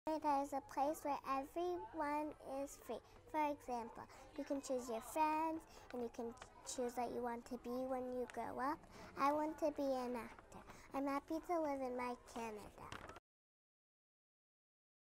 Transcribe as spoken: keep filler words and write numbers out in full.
Canada is a place where everyone is free. For example, you can choose your friends and you can choose what you want to be when you grow up. I want to be an actor. I'm happy to live in my Canada.